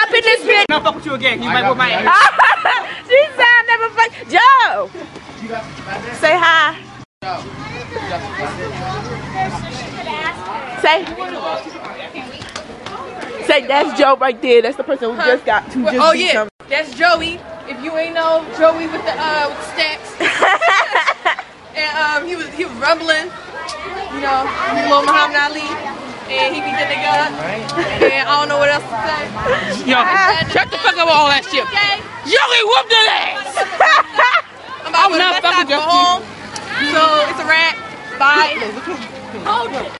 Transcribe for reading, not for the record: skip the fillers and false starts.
up in this bitch. I'll fuck with you again. You might whip my ass. She said I never fuck. Joe. Say hi. Say that's Joe right there. That's the person who just got to just oh yeah, that's Joey. If you ain't know Joey with the stacks. And he was rumbling, you know, little Muhammad Ali, and he beat that nigga up. And I don't know what else to say. Yo, shut the fuck up with all that shit. Joey whooped that ass. I'm not fucking home. So it's a wrap. Bye.